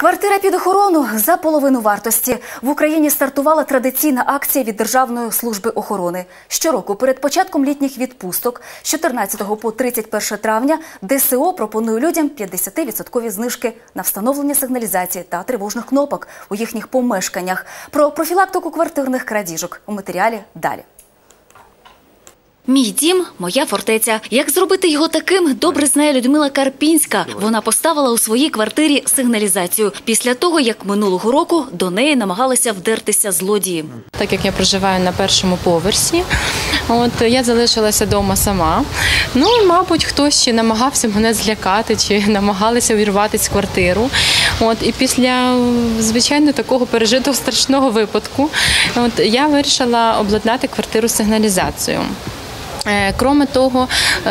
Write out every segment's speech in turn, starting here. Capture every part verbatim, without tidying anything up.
Квартира під охорону за половину вартості. В Україні стартувала традиційна акція від Державної служби охорони. Щороку перед початком літніх відпусток з чотирнадцятого по тридцять перше травня ДСО пропонує людям п'ятдесятивідсоткові знижки на встановлення сигналізації та тривожних кнопок у їхніх помешканнях. Про профілактику квартирних крадіжок у матеріалі далі. Мій дім – моя фортеця. Як зробити його таким, добре знає Людмила Карпінська. Вона поставила у своїй квартирі сигналізацію. Після того, як минулого року до неї намагалися вдертися злодії. Так як я проживаю на першому поверсі, от, я залишилася вдома сама. Ну, мабуть, хтось ще намагався мене злякати, чи намагалися увірватися в квартиру. От, і після, звичайно, такого пережитого страшного випадку, от, я вирішила обладнати квартиру сигналізацією. Крім того,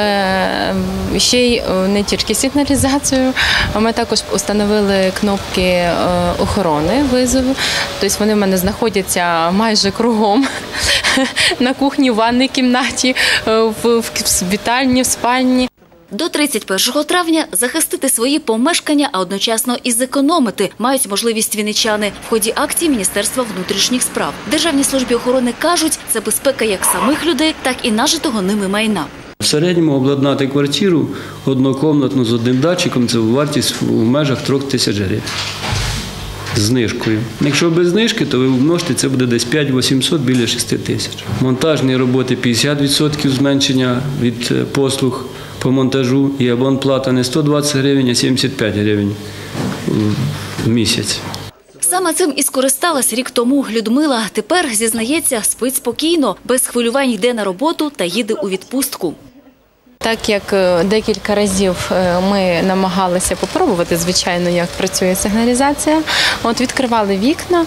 ще й не тільки сигналізацію, ми також встановили кнопки охорони визову. Тобто вони в мене знаходяться майже кругом, на кухні, в ванній кімнаті, в вітальні, в спальні. До тридцять першого травня захистити свої помешкання, а одночасно і зекономити мають можливість вінничани. В ході акції Міністерства внутрішніх справ. Державній службі охорони кажуть, це безпека як самих людей, так і нажитого ними майна. В середньому обладнати квартиру однокомнатну з одним датчиком – це вартість в межах трьох тисяч гривень. З знижкою. Якщо без знижки, то ви умножте, це буде десь п'ять вісімсот, біля шести тисяч. Монтажні роботи – п'ятдесят відсотків зменшення від послуг по монтажу, і абонплата не сто двадцять гривень, а сімдесят п'ять гривень в місяць. Саме цим і скористалась рік тому Людмила. Тепер, зізнається, спить спокійно, без хвилювань йде на роботу та їде у відпустку. Так як декілька разів ми намагалися попробувати, звичайно, як працює сигналізація, от відкривали вікна,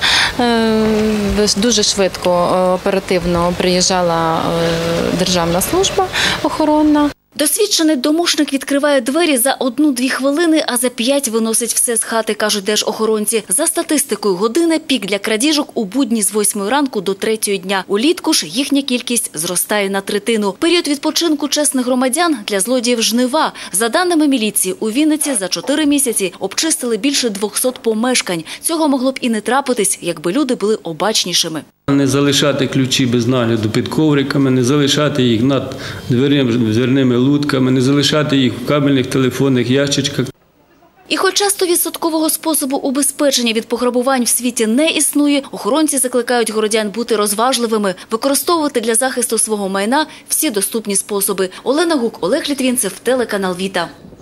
дуже швидко, оперативно приїжджала Державна служба охоронна. Досвідчений домушник відкриває двері за одну-дві хвилини, а за п'ять виносить все з хати, кажуть держохоронці. За статистикою, година пік для крадіжок у будні з восьмої ранку до третьої дня. Улітку ж їхня кількість зростає на третину. Період відпочинку чесних громадян для злодіїв жнива. За даними міліції, у Вінниці за чотири місяці обчистили більше двохсот помешкань. Цього могло б і не трапитись, якби люди були обачнішими. Не залишати ключі без нагляду під ковриками, не залишати їх над дверними лутками, не залишати їх в кабельних телефонних ящичках. І хоча стовідсоткового способу убезпечення від пограбувань в світі не існує, охоронці закликають городян бути розважливими, використовувати для захисту свого майна всі доступні способи. Олена Гук, Олег Літвінцев, телеканал Віта.